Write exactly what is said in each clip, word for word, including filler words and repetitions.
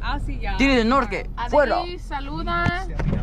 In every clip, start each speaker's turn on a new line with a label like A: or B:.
A: Ah, sí, ya.
B: Tire de norte. Fuera.
A: Adri, saluda.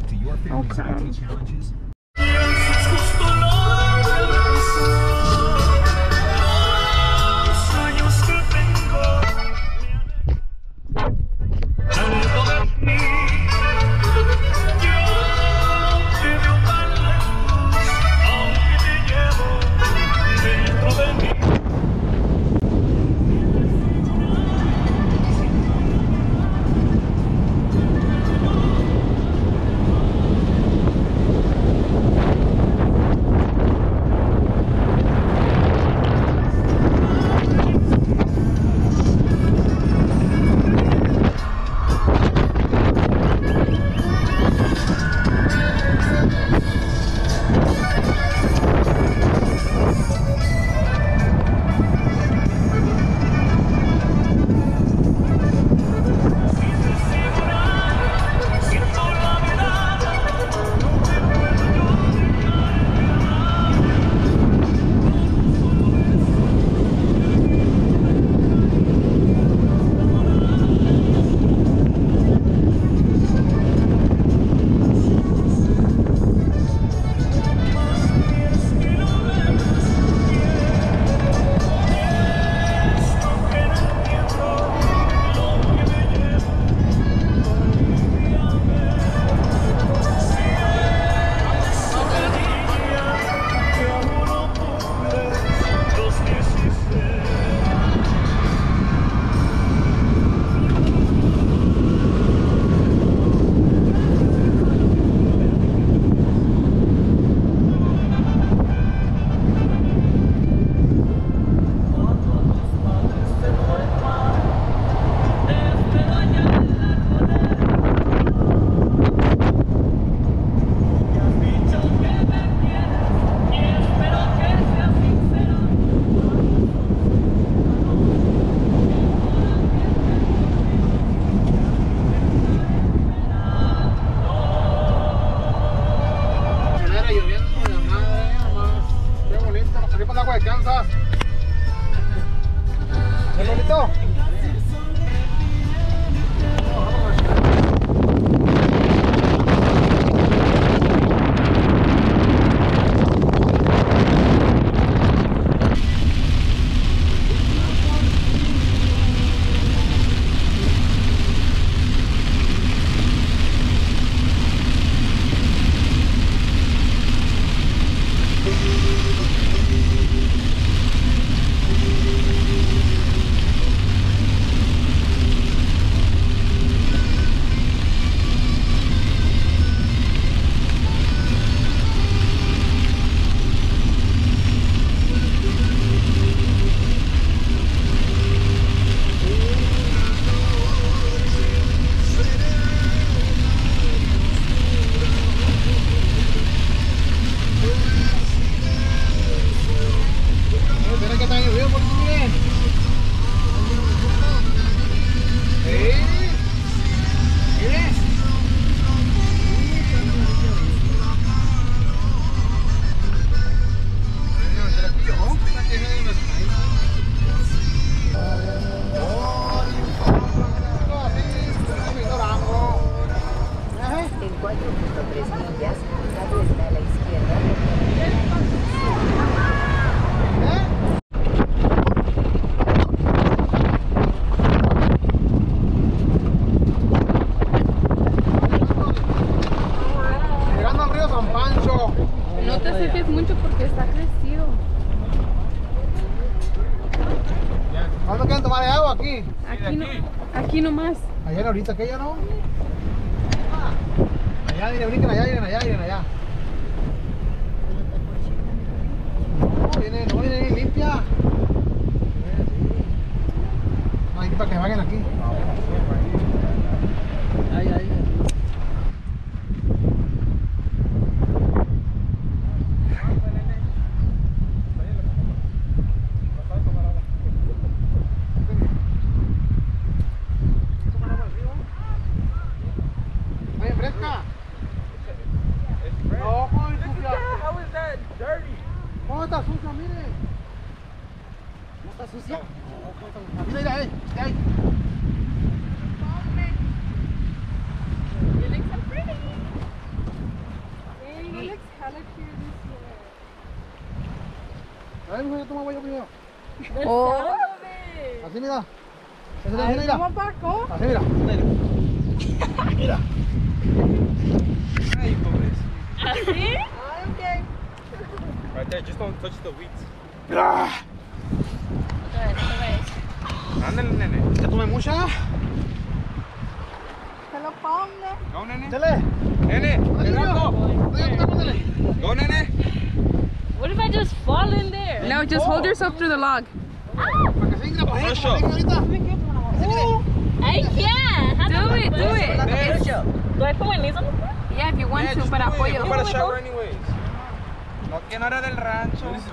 A: Aquí nomás.
C: Allá ahorita aquella no. Allá, miren, brinquen allá, miren allá, miren allá. No, viene, no viene limpia. No, aquí para que vayan aquí. Ahí, ahí. Está sucia, mire. ¿No está sucia? Mira, mira, ahí, ahí. A ver, mujer, toma yo primero.
A: Oh.
C: Así, mira. Así, así, mira.
B: Paco?
C: Así, mira. Mira.
D: Ay, pobres.
A: ¿Así?
B: Ay, ok.
D: Right there, just don't touch the weeds.
C: Ah,
A: Otra vez, otra vez.
D: Ándale, nene.
C: ¿ya tomé mucha?
B: Se lo pongo.
D: Go, nene.
C: Dale.
D: Nene,
C: Dale,
D: Gerardo.
C: Dale, dale.
D: Go, nene.
A: What if I just fall in there?
E: No, just hold yourself through the log.
C: Para que se ingra, para que se ingra ahorita.
A: I can't. How
E: Do
A: do I-
E: it, do it.
A: Do I put my knees on the floor?
E: Yeah, if you want
D: Yeah,
E: to,
D: just
E: para
D: do it.
E: apoyo.
D: You're para shower anyways. No, que no era del rancho.
C: ¿Sí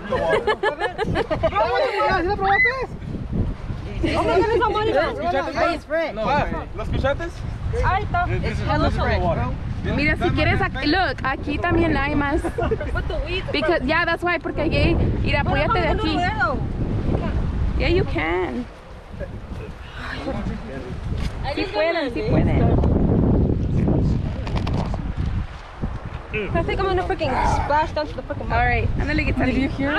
C: la probaste?
D: ¿Escuchaste? No, ¿lo escuchaste?
A: Ahí está.
E: Mira, si quieres, aquí, look, aquí también hay más.
A: Put the weeds.
E: Because, yeah, that's why, porque aquí, mira, apóyate de aquí. Yeah, you can. Sí pueden, sí pueden.
A: Parece como una freaking splash down to the freaking
E: All right, ándale, get Did you hear?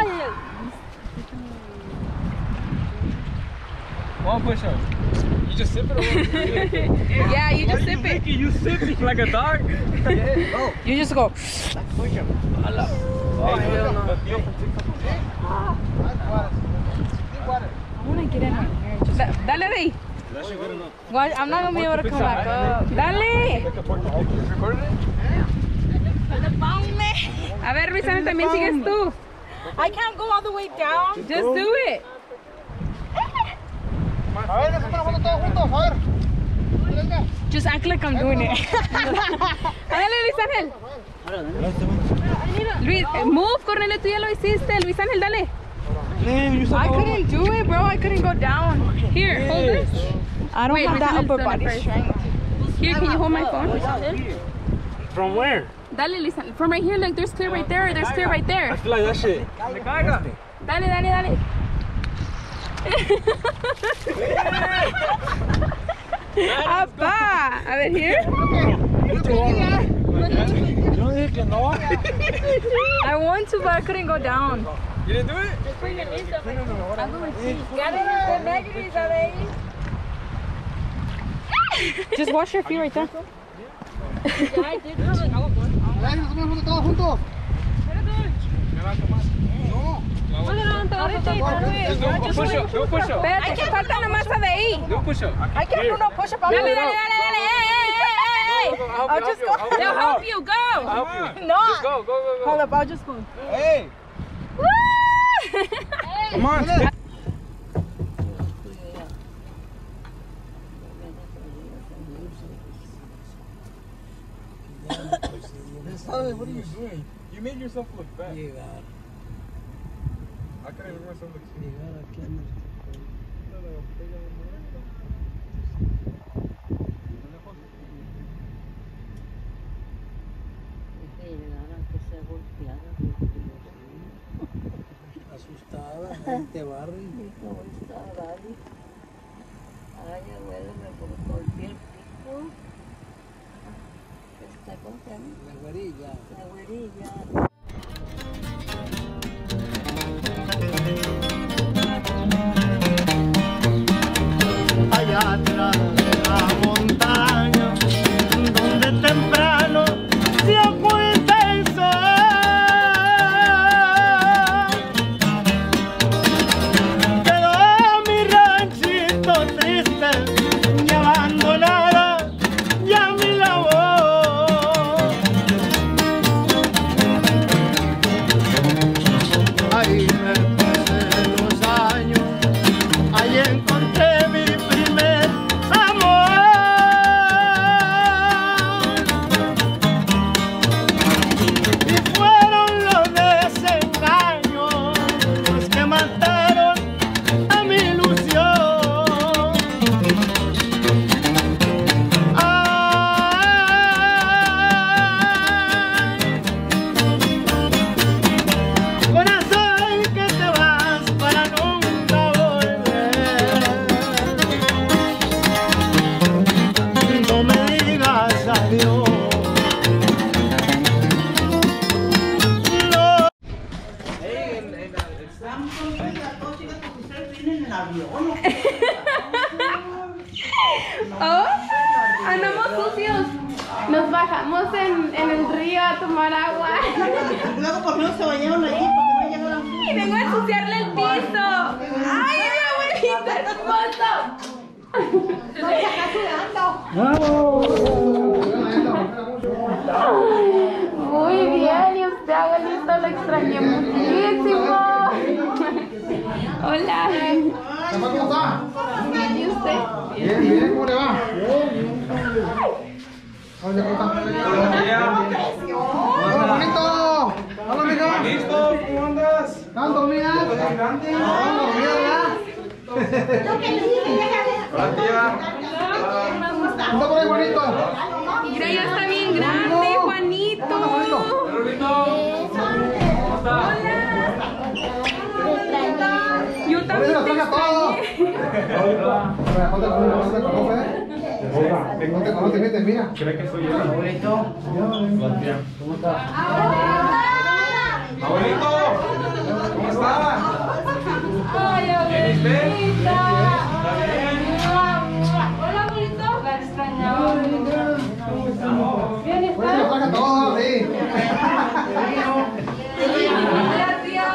D: One push up. You just sip it or what?
E: Yeah, you just sip it.
D: You sip it like a dog.
E: You just go. Da- Dale de ahí.
A: Well, I'm not gonna be able to come back up.
E: Dale. A ver, Luisana, también sigues tú.
A: I can't go all the way down.
E: Just do it.
C: A ver, hacemos una foto todos juntos, a ver. Venga.
E: Just act like I'm doing it. Dale, Luis Ángel. Luis, eh, move, Cornelio, tú ya lo hiciste. Luis Ángel, dale. I couldn't do it, bro. I couldn't go down. Here, hold this.
B: I don't
E: Wait,
B: have that
E: Luis Ángel's
B: upper
E: done it
B: body
E: first.
B: strength.
E: Here, can you hold my phone?
F: From where?
E: Dale, Luis Ángel. From right here, like there's clear right there. There's clear right there.
F: I feel like that shit.
E: Dale, dale, dale. Apá. A ver, here.
F: Yo dije que no.
E: I want to, but I couldn't go down.
D: You didn't do it?
E: Just wash your feet right there.
C: A ver, hacemos una foto todos juntos.
D: Just do a push up. Do a push up.
E: Espérate, que falta la masa de ahí.
D: Do a push up.
B: I can't do no push-up.
E: Dale, dale, dale, dale. Hey, hey, hey, hey.
B: I'll just go.
E: They'll help you. Go.
D: I'll help you.
B: No.
D: Just go, go, go,
B: Hold
D: go.
B: up, I'll just go.
D: Hey,
E: Woo!
D: come on.
C: What are you doing?
D: You made yourself look fat. I couldn't make myself look skinny.
C: Asustada, gente barri.
G: Ay, abuelo, me corté el pico. Está contando.
C: La güerilla.
G: La güerilla.
F: Allá atrás de la montaña, donde temprano se oculta el sol, quedó mi ranchito triste y abandonada ya mi labor. Ahí me pasé los años, ahí encontré mi primer amor.
E: Oh, andamos sucios. Nos bajamos en, en el río a tomar agua.
B: Luego por no se bañaron allí porque no llegaron.
E: Y vengo a ensuciarle el piso. ¡Ay, mi abuelita hermoso!
B: No, se está sudando.
E: Muy bien, y usted, abuelito, lo extrañé muchísimo. Hola.
C: ¿Cómo está?
E: Bien, ¿y usted?
C: Bien, bien, ¿cómo le va? Hola, bonito. Hola, amiga.
D: ¿Listo? ¿Cómo andas?
C: ¿Están dormidas? ¿Están dormidas, verdad?
D: Hola, tía.
C: ¿Está por ahí, Juanito?
E: Mira, ya está bien grande, Juanito.
C: Hola, Juanito.
E: Hola. Yo
C: Ahorita
E: también
C: los
E: te
C: traje a todos.
E: extrañé.
C: No te conoce, no te conoce. No te conoce, vete, mira.
D: ¿Cree que soy yo? Abuelito. ¿Cómo estás? Abuelito. ¿Cómo estás?
E: Ay, abuelita.
D: ¿Está bien?
E: Hola, abuelito. La extrañaba. Bien,
C: Pues los traje a todos, sí.
E: hola, tía.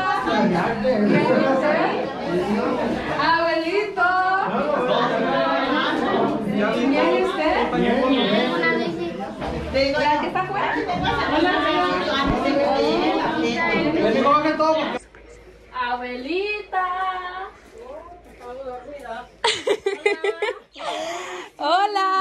E: Abuelito. ¿Bien y usted? ¿La que está afuera? Hola,
C: Les digo, bajen todo porque...
E: abuelita. Hola.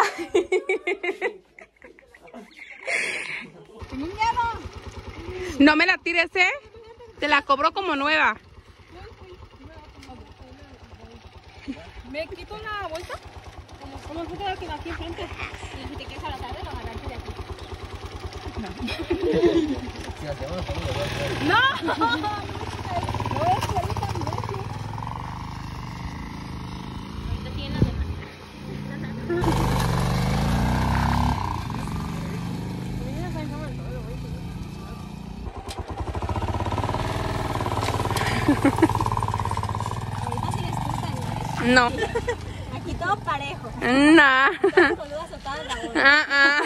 E: No me la tires, ¿eh? Te la cobro como nueva.
A: ¿Me quito una bolsa? Como, como se queda aquí, aquí enfrente. Y si te quieres abrazar, lo agarraste de aquí.
E: ¡No!
A: Ahorita tiene la demás.
E: No.
A: Aquí todo parejo.
E: No.
A: Saludas a toda la bola.
E: Ah, ah.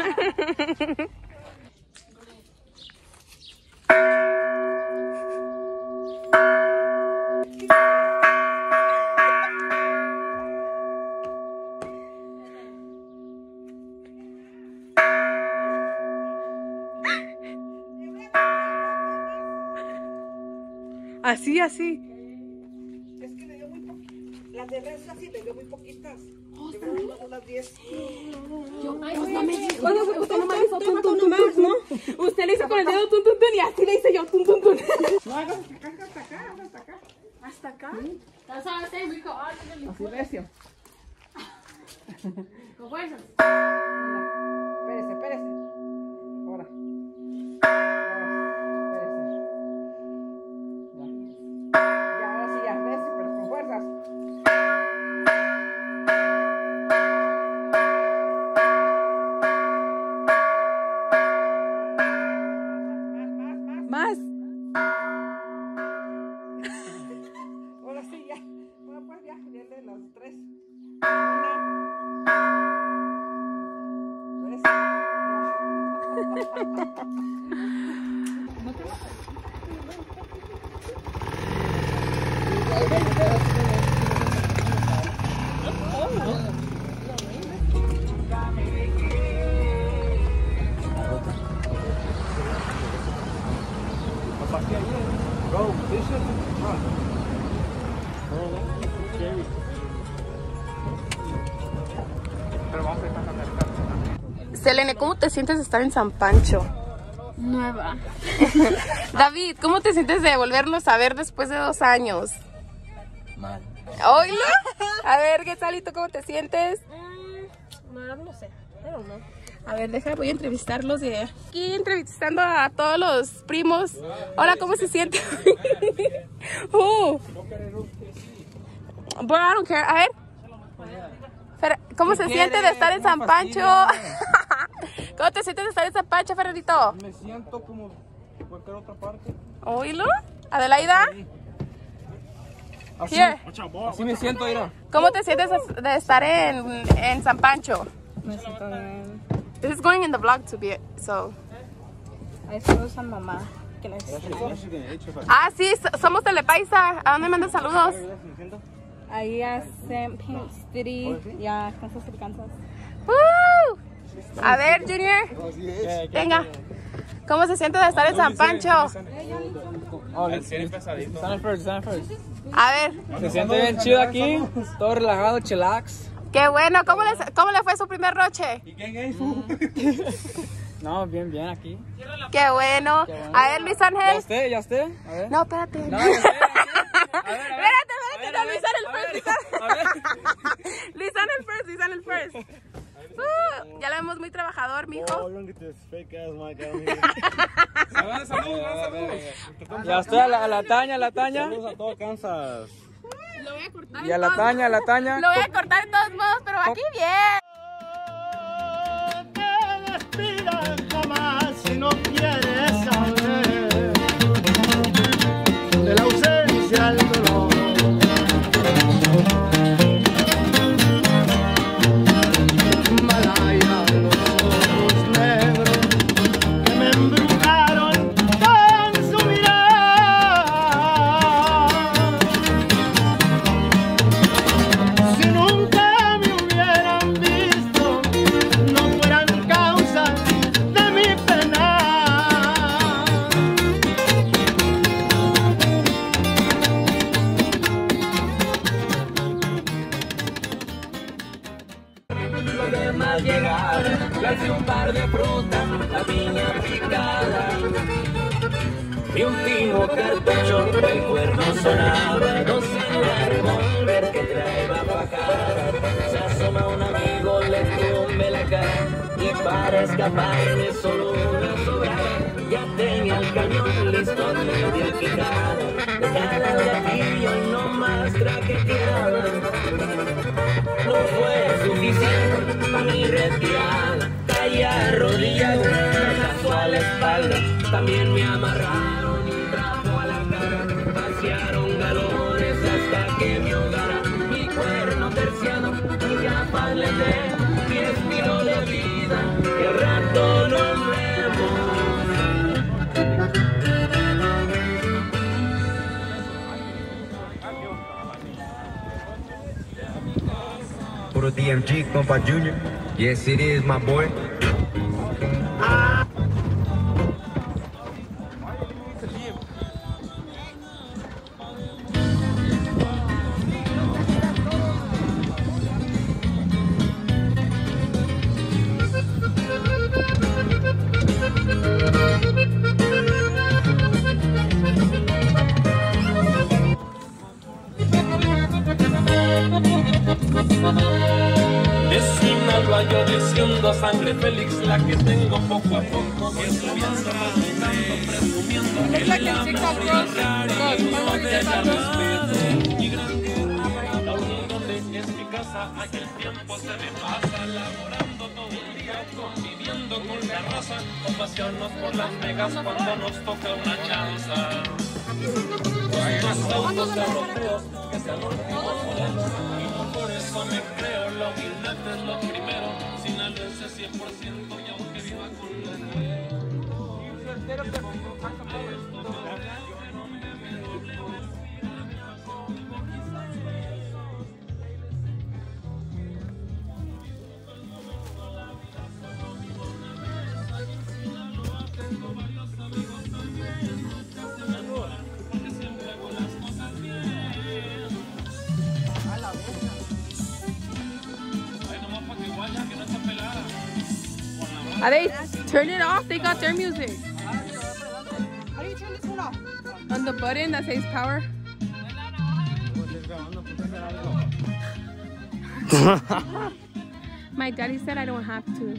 E: Así, así.
B: Es que le dio muy poquitas. Las de res así le dio muy poquitas. Le dio unas diez.
E: Usted nomás hizo tun, tun, tun, tun, ¿no? Usted le hizo con el dedo tun, tun, tun y así le hice yo tun, tun, tun.
B: No, hagas hasta acá, hasta acá, hasta acá.
E: ¿Hasta acá?
A: That's how I say we call art.
B: Así recio.
A: Con fuerzas.
B: Espérese, espérese. Ahora. Espérese. Ya. Ya, ahora sí, ya, recio, pero con fuerzas.
E: Más.
B: Ahora sí, ya. Bueno, pues ya, ya de las tres. Una. Tres.
E: Selene, ¿cómo te sientes de estar en San Pancho?
A: Nueva.
E: David, ¿cómo te sientes de volvernos a ver después de dos años?
H: Mal.
E: ¿Oílo? A ver, ¿qué tal? ¿Y tú cómo te sientes?
A: No, no sé. Pero no.
E: A ver, deja, voy a entrevistarlos. Y aquí entrevistando a todos los primos. Hola, ¿cómo se siente? uh. But I don't care. A ver. Fer- ¿Cómo se siente de estar en San Pancho? ¿Cómo te sientes de estar en San Pancho, Fernandito?
D: Me siento como cualquier otra parte.
E: ¿Oílo? Adelaida.
D: Así,
E: Here.
D: así me siento, mira.
E: ¿Cómo te sientes de estar en, en San Pancho?
A: Me siento bien.
E: This is going in the vlog to be so.
A: Ahí saludos a mamá. Que la
E: Ah, sí, so- somos Telepaisa. ¿A dónde mandan saludos?
A: Ahí a Saint Pete City y a Kansas City, Kansas.
E: ¡Woo! A ver, Junior. Venga. ¿Cómo se siente de estar en San Pancho?
D: Oh, tiene pesadito.
C: Stand first, stand first.
E: A ver,
C: Se siente bien chido aquí, todo relajado, chillax.
E: qué bueno. ¿Cómo, les, cómo le fue su primer noche?
D: ¿Y quién es?
C: No, bien, bien aquí.
E: Qué bueno. A ver, Luis
C: ¿Ya
E: Ángel.
C: usted? ¿Ya usted? A ver.
E: No, espérate.
C: No, ya usted, ya usted. A ver, a ver.
E: Espérate,
C: A
E: espérate.
C: ver,
E: No,
C: a
E: Luis
C: ver,
E: Ángel
C: a
E: first.
C: ver,
E: Luis
C: a ver.
E: Ángel. Luis Ángel first. Luis Ángel first. Uh, ya lo vemos muy trabajador, mijo.
D: Saludos, saludos.
C: Ya usted, a la, a la Taña, a la Taña.
D: Saludos a todo Kansas.
E: Lo voy a cortar.
C: Y a la Taña, a la Taña.
E: Lo voy a cortar de todos modos, pero aquí bien.
F: Te despidas jamás si no quieres saber de la ausencia al dolor. Malaya, los ojos negros que me embrujaron con su mirada. Si nunca me hubieran visto, no fueran causa de mi pena.
H: Los demás llegaron, traje un par de frutas, la piña picada y un timo cartucho, el cuerno sonaba, dos en la revólver que trae bajada. Se asoma un amigo, le tumbe la cara y para escaparme solo una sobrada. Ya tenía el camión listo, media picada, dejada de gatillo y no más traqueteada. No fue suficiente para mi retirada, caí arrodillado, cachazo a la espalda, también me amarraron y un trapo a la cara, vaciaron galones hasta que me ahogara, mi cuerno terciado, mi gafas le dé, mi estilo de vida, que al rato nos vemos.
I: Puro D M G, compa Junior. Yes, it is, my boy.
H: De Sinaloa yo diciendo sangre Félix, la que tengo poco a poco, que subiendo presumiendo, presumiendo
A: Looks like in TikTok girls. Girls, remember we did that girls?
H: y gran guerra, la unión donde es mi casa, aquel tiempo se me pasa, laborando todo el día, conviviendo con la raza, con pasearnos por Las Vegas cuando nos toca una chanza. Los autos europeos que se adornan modelos, y no por eso me creo, la humildad es lo primero, sinaloense cien por ciento y aunque viva con la
E: Are they turn it off? They got their music.
A: How do you turn this one off?
E: On the button that says power. My daddy said I don't have to.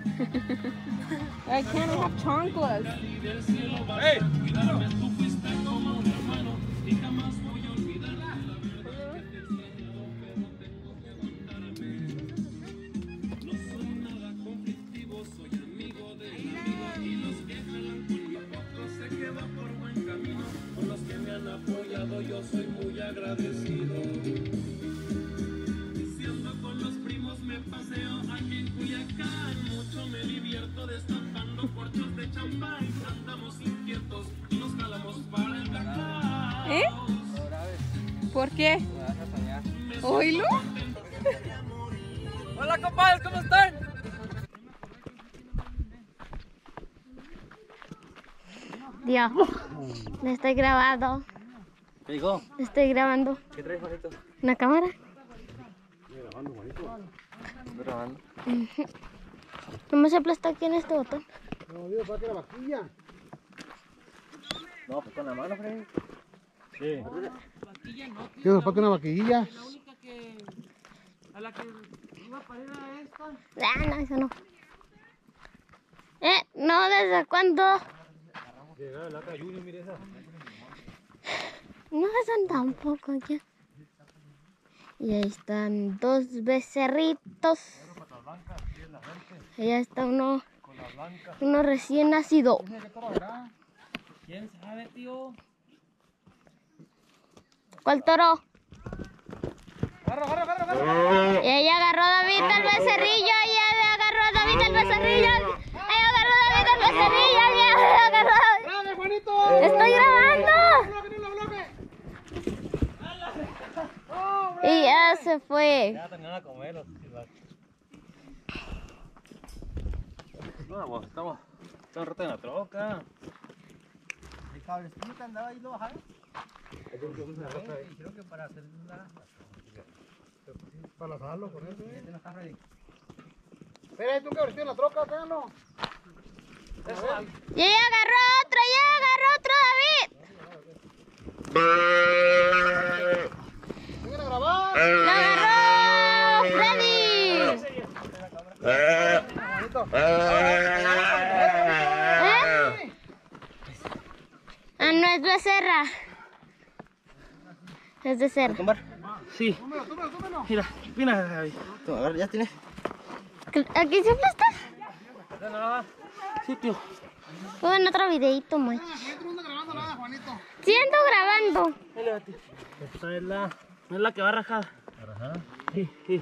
E: I can't have chanclas.
D: Hey.
H: Con los que me han apoyado yo soy muy agradecido.
E: ¿Qué?
D: Me vas a soñar.
E: ¿Oílo?
D: Hola, compadres, ¿cómo están?
J: Dios, le estoy grabando.
D: ¿Qué dijo?
J: Le estoy grabando.
D: ¿Qué traes, Juanito?
J: ¿Una cámara?
D: Estoy grabando, Juanito. Estoy grabando.
J: No me se aplasta aquí en este botón.
C: No, Dios, para que la vaquilla.
D: No, pues con la mano, Freddy. Sí.
C: Dios, para que una vaquilla.
B: La única que... A la que iba para ir a esta.
J: Ah, no, eso no. Eh, no, ¿desde cuándo?
D: Llega la Junior, mire esa.
J: No son tampoco ya. Y ahí están dos becerritos. Allá está uno, uno recién nacido.
B: ¿Quién sabe, tío?
J: ¿Cuál toro?
B: Agarra, agarra, agarra, agarra.
J: Y ahí agarró David al becerrillo. Y ahí agarró David al becerrillo. Ahí agarró David al becerrillo. Y ahí agarró.
C: ¡Grave, Juanito!
J: ¡Estoy grabando! Y ya se fue.
D: Ya terminaron a comer los no, pues estamos, estamos un rato en la troca.
C: El cablecito andaba ahí, lo bajaron.
D: Creo que para hacer una...
C: Para asarlo con eso, eh. Espera, ahí tú que en la troca, tráelo.
J: Y ahí agarró otro, ya agarró otro David.
C: Vengan a grabar.
J: ¡Lo agarró Freddy! ¿Eh? Ah, no es becerra. Es de cerra.
D: ¿Tumbar? Sí.
C: Túmelo, túmelo, túmelo.
D: Mira, mira, Javi. A ver, ya tiene.
J: ¿Aquí se aplasta?
D: No, no, no. Sí, tío.
J: En otro videito, man.
C: No ando grabando nada, Juanito.
J: Sí, ando grabando.
D: Esta es la, es la que va rajada. ¿Rajada? Sí, sí.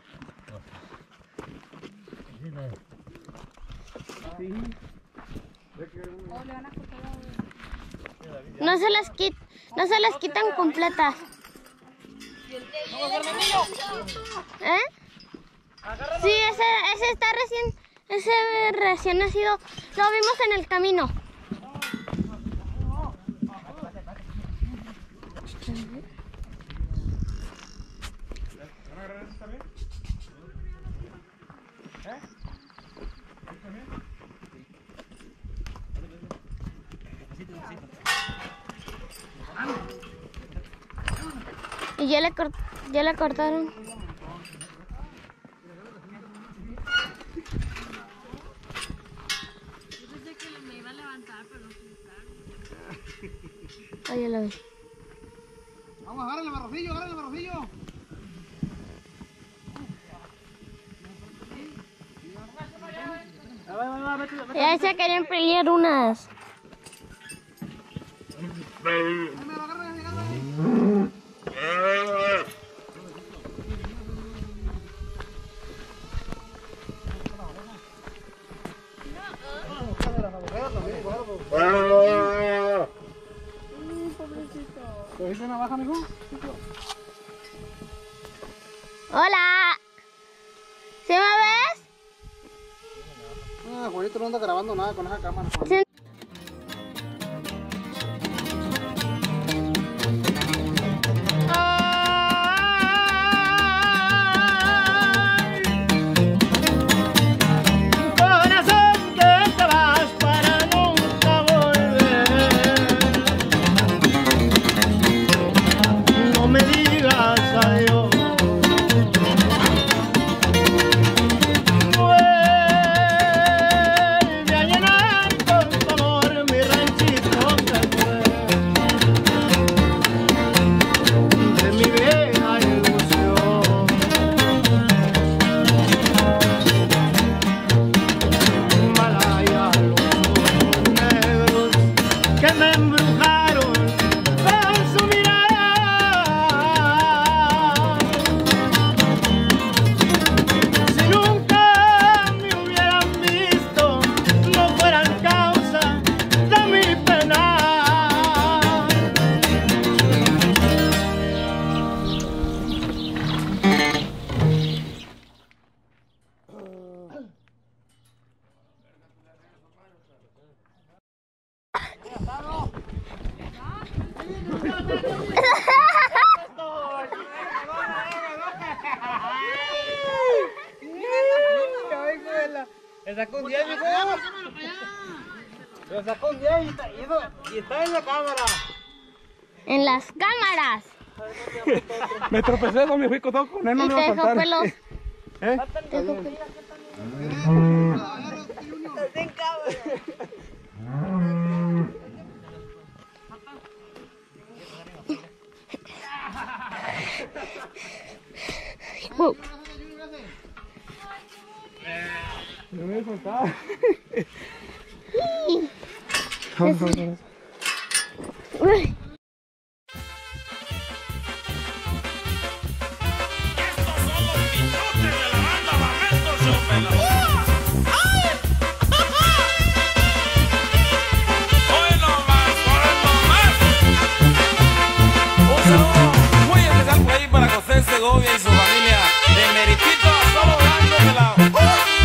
J: No se las quit, no se las quitan completas. ¿Eh? Sí, ese, ese está recién, ese recién nacido. Lo vimos en el camino. Y ya le, cort ya le cortaron. Ahí ya lo vi.
C: Vamos, agárrenle el barrocillo, agárrenle el barrocillo.
J: Y ahí se querían pelear unas.
C: ¿Cogiste navaja, amigo?
J: Hola. ¿Sí me ves?
C: Ah, Juanito no anda grabando nada con esa cámara.
J: Sí.
F: Corazón que te vas para nunca volver. No me digas adiós. Vuelve a llenar con
C: Le sacó un diez, mijo. Le sacó un diez y está, y eso- y está en la cámara.
J: En las cámaras.
K: Me tropecé, no me fui con todo con él, no
J: Y
K: le
J: te
K: iba a
J: dejó
K: faltar.
J: pelos.
K: ¿Eh?
J: Te dejó pelos. Wow.
K: No me faltaba.
J: Uy.
H: Un saludo muy especial por ahí para José Segovia y su familia de Meritito, solo dando pelado.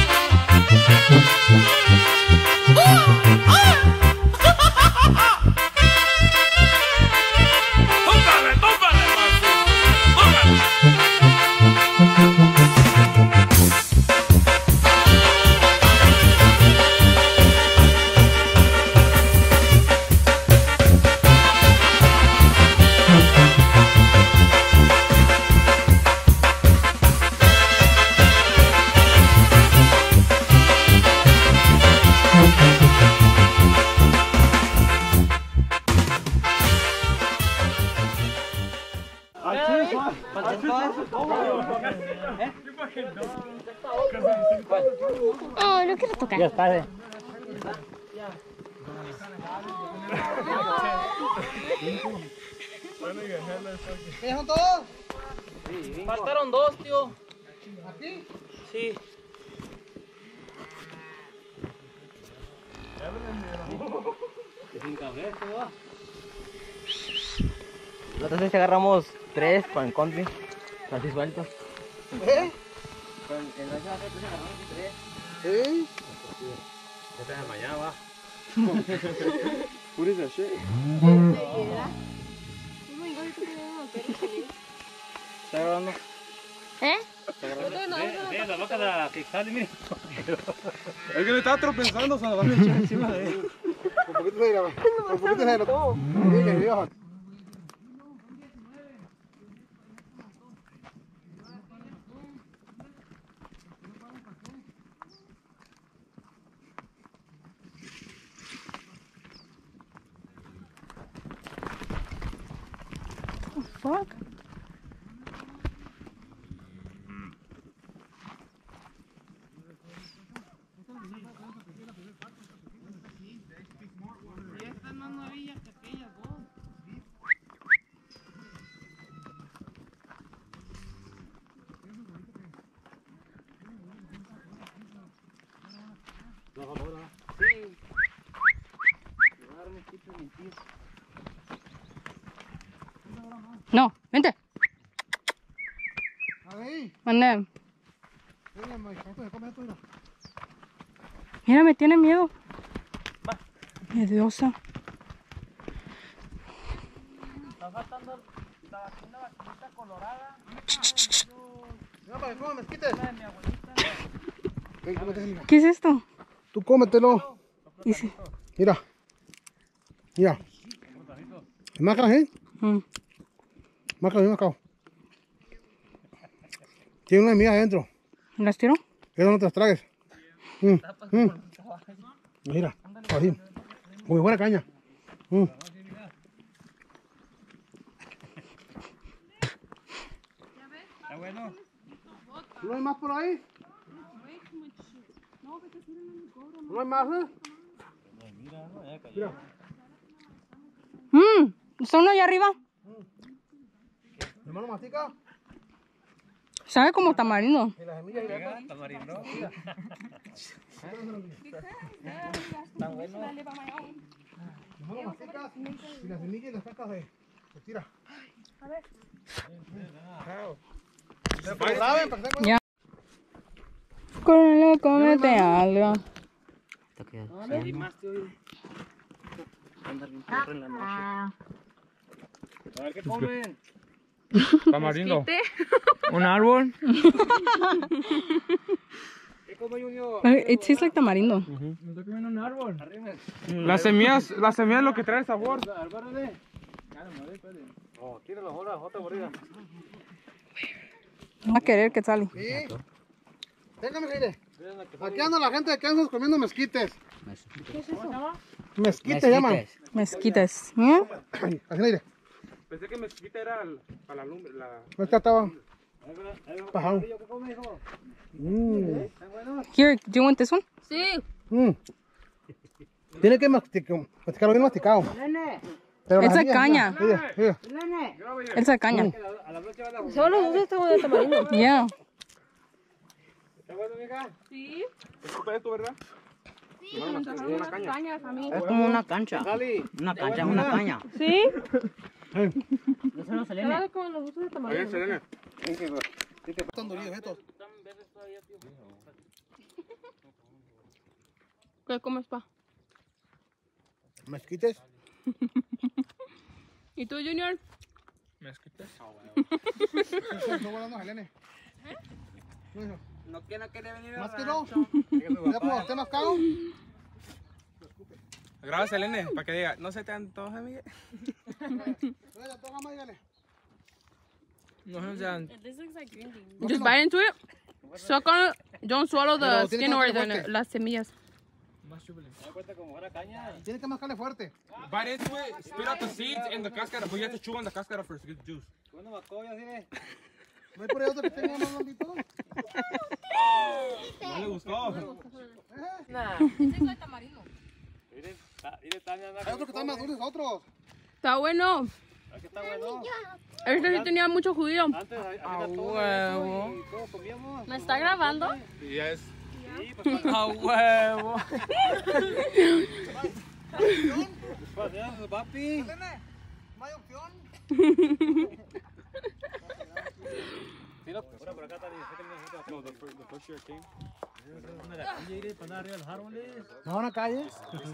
H: ¡Túmbale, túmbale,
J: Oh, no quiero tocar.
D: Ya está, eh.
C: ¿Qué son todos?
D: Faltaron dos, tío.
C: ¿Aquí?
D: Sí. Nosotros sí agarramos tres con el country, así sueltos.
C: ¿Eh?
D: Con el rancho de pues agarramos tres.
C: ¿Sí?
D: Ya te desmayaba.
K: What is that shit?
D: ¿Está grabando?
J: ¿Eh?
D: Ve la vaca de la que sale, mire.
K: Es que le estaba tropezando, se la van a echar encima de él.
C: Por poquito se graba. Por poquito se lo todo. Sí, que viejo.
E: Fuck. No, vente.
C: Ahí.
E: Mande.
C: Venga, Mike, ¿cuánto se come esto? Mira.
E: Mira, me tiene miedo. Miediosa.
D: Está faltando la vacuna, vaquita colorada.
C: Mira, para que coma mezquites. Ven, cómete, mira.
E: ¿Qué es esto?
C: Tú cómetelo.
E: Y si-
C: Mira. Mira. ¿Macas, eh?
E: Mm.
C: Macas, bien macao. Tiene una mía adentro.
E: ¿Las tiro?
C: Eso no te las tragues. Mm, mm. Mira, así. Muy buena caña. Mm.
D: Está bueno.
C: ¿No hay más por ahí? ¿No hay más, eh? Mira.
E: Mmm, ¿está uno allá arriba?
C: ¿Mi hermano mastica?
E: Sabe como tamarindo.
C: ¿Y las semillas?
D: Tamarindo.
C: Está bueno. Mi hermano mastica y las semillas y las cacas de... Se tira.
E: A ver.
C: ¿Pero saben? ¿Para que se
E: Ya. Córrele, cómete algo.
D: Hay más, tío. Andar bien perro en la noche. A ver qué comen.
K: Tamarindo. Un árbol.
E: It tastes like tamarindo.
K: Me estoy comiendo un árbol. Las semillas, las semillas es lo que trae el sabor.
C: Oh, tíralo ahora, otra borrida.
E: Va a querer que sale.
C: Sí. Téngame, Jaire. Aquí anda la gente de Kansas comiendo mezquites.
E: ¿Qué es eso?
C: Mezquite llaman.
E: Mezquites. ¿Eh?
C: Así, Jaire.
K: Pensé que mezquita era el- para la lumbre. La...
C: Esta estaba. Pajado. Mm.
E: Here, do you want this one?
A: Sí.
C: Mm. Tiene que masticar, masticarlo bien masticado. Pero
E: It's
C: la
E: a
C: semilla,
E: caña.
C: mira, mira.
E: It's a caña.
A: Solo los dos estamos de tamarindo.
E: Yeah.
K: ¿Está bueno, mija?
A: Sí.
K: ¿Es culpa esto, verdad?
A: Sí, nos dejaron unas cañas a mí.
D: Es como una cancha. Una cancha, una caña.
A: ¿Sí?
D: Eso no se
A: Claro, como los dos de tamarindo.
K: Selena.
C: Están dolidos estos.
E: ¿Qué comes, pa?
C: Mezquites.
E: ¿Y tú, Junior?
K: Mezquites.
C: Estoy volando, Helene. ¿Eh?
D: No quiero que venir
C: Más que no. ¿Ya como esté mascado?
K: Graba Selene para que diga, no se te antoja, Miguel.
C: Oiga, toca más, dígale.
K: No se te antoja.
A: This looks like green bean.
E: Just bite into it. Suck on it. Don't swallow the
C: Pero tiene
E: skin
C: que
E: or
C: darle
E: the,
C: fuerte.
E: las semillas.
C: Tiene que mascarle fuerte.
K: Bite into it, spit out the seeds and the cáscara, but you have to chew on the cáscara first to get the juice.
C: ¿No hay por ahí otro que tenga más blandito?
K: No le gustó.
A: This is like tamarindo.
C: Hay otros que están más dulces, otros.
E: Está bueno. Este sí tenía mucho judío.
K: A huevo.
A: ¿Me está grabando?
K: Yes. A huevo.
C: Papi. ¿No hay opción?
K: No, the first, the first year I came.
C: No, una calle.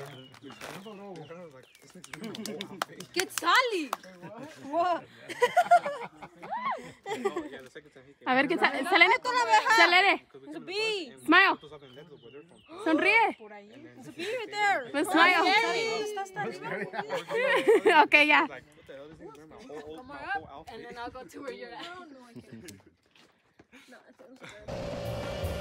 A: ¡Qué sali!
E: A ver, ¿qué sale? Selene. Selene.
A: It's a bee.
E: Smile. Sonríe.
A: It's a bee right there.
E: Pues smile.
A: Está hasta arriba.
E: Ok, ya.
A: Come up, and then I'll go to where you're at. No, no, I can't. No, it's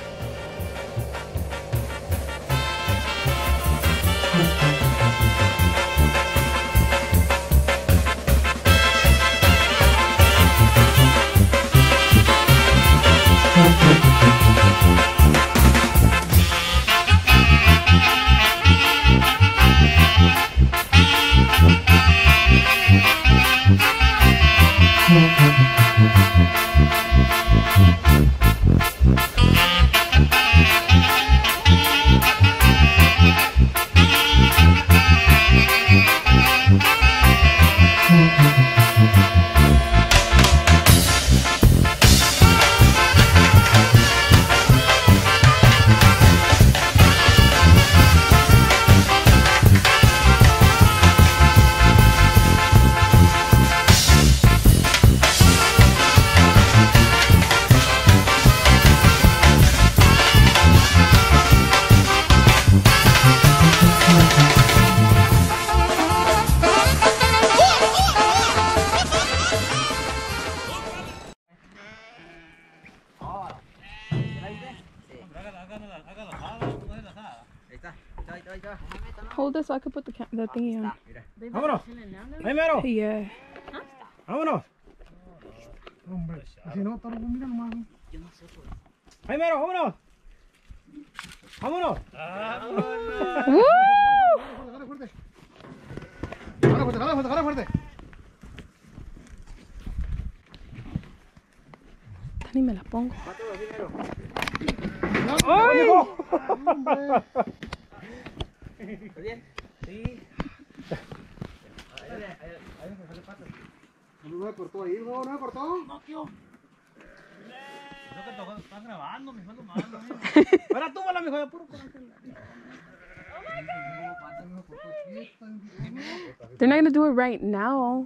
E: Hold this so I can put the, ca- the thingy on.
C: Vámonos. Ahí mero.
E: Yeah.
C: Vámonos. Hombre, si no, todo mira nomás. Ahí mero, vámonos. Vámonos.
E: Woo!
C: Jala fuerte. Jala fuerte, jala fuerte, jala fuerte.
E: Ni me la pongo.
C: ¡Ay!
D: ¿Bien? Sí.
C: No me cortó ahí, no, no me cortó.
D: No, tío. Creo que te estás grabando, mi hijo, lo malo. Ahora túmala, mi hijo, de puro corazón.
E: They're not gonna do it right now.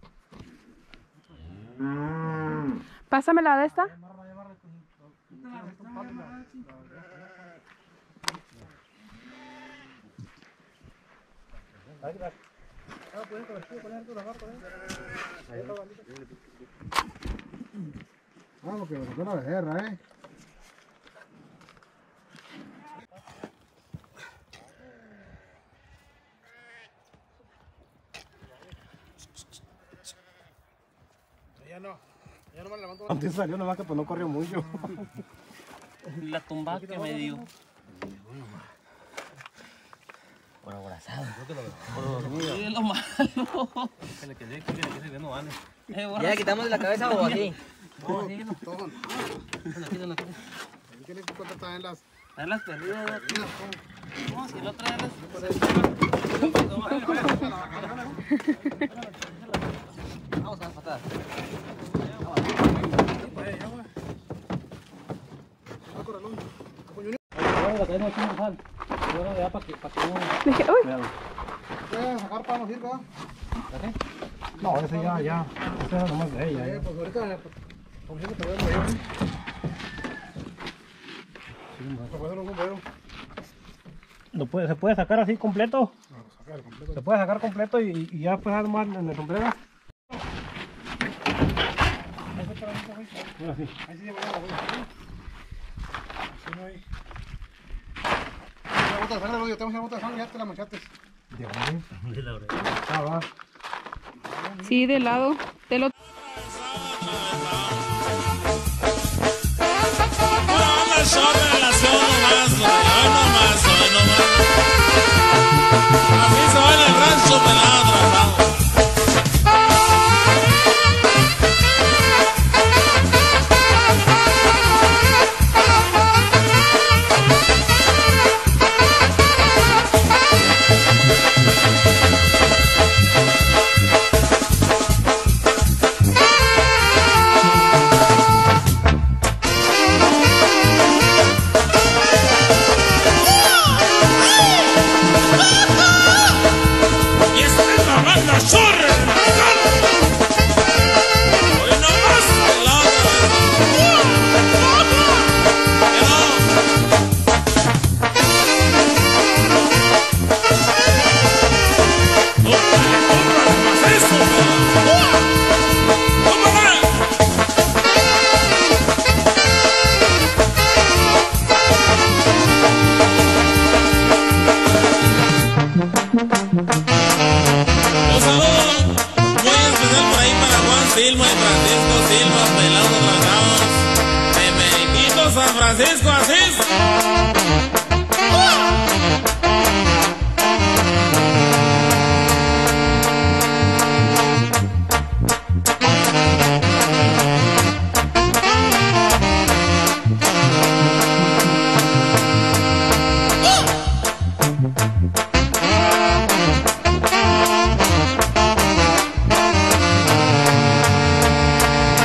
E: Pásame la de esta.
C: Vamos, que me la guerra, eh. Ya no, ya no me levanto.
L: Antes salió una vaca, pero no corrió mucho.
D: La tumba que me dio. Por abrazado. Por dormido. Es lo malo. Que le quede, que le quede viendo vale.
M: ¿Ya le quitamos de la cabeza o así?
D: No, así no.
C: Todo.
D: No, aquí no, aquí no.
C: ¿Qué le cuenta está en las?
D: En las perdidas. No, si el otro era las... Vamos a patar. La cadena aquí no sale. Ahora ya para que para que no.
C: ¿Puedes sacar para no sirva?
L: No, ese ya, ya. Ese era nomás de ella.
C: Eh, pues ahorita, por si te voy a mover. Sí, puede un bombero.
L: Lo puede, se puede sacar así completo.
C: No, sacar completo.
L: Se puede sacar completo y, y ya pues más en el sombrero. Mira, sí.
C: Ahí sí lleva la bola. Así no hay. La bota de sangre, yo tengo una bota de sangre, ya te la manchaste.
L: De la oreja. Ah, va.
E: Sí, de lado. Te lo...
H: Son relaciones nomás, hoy nomás, hoy nomás. Así se va en el rancho pelado, tratado. Silma y Francisco Silva, pelados atrasados, Emeritito San Francisco Asís.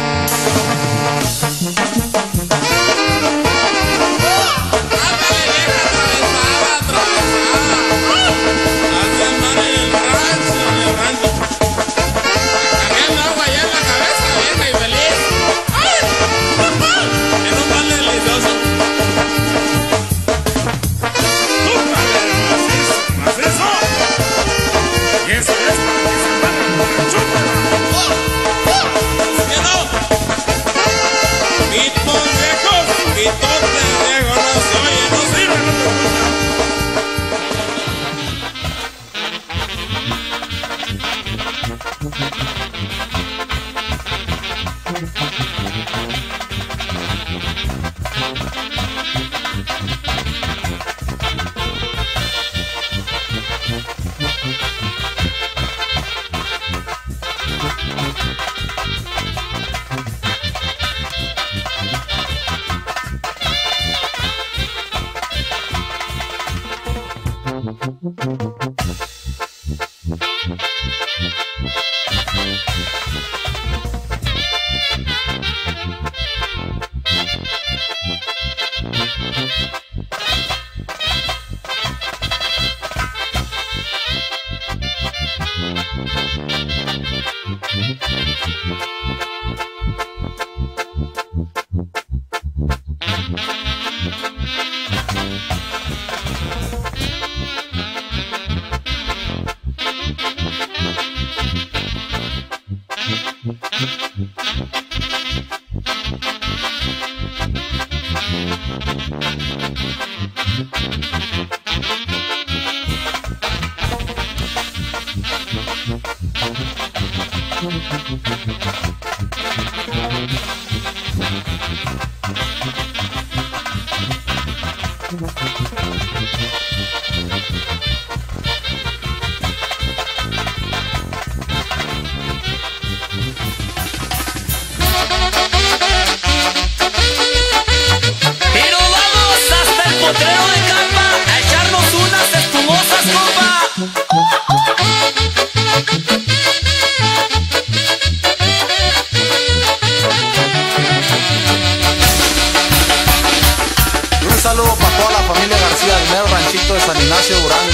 H: ¡Ándale, vieja! Pero vamos hasta el potrero de Campa a echarnos unas espumosas, compa.
N: Un saludo para toda la familia García del mero ranchito de San Ignacio, Durango.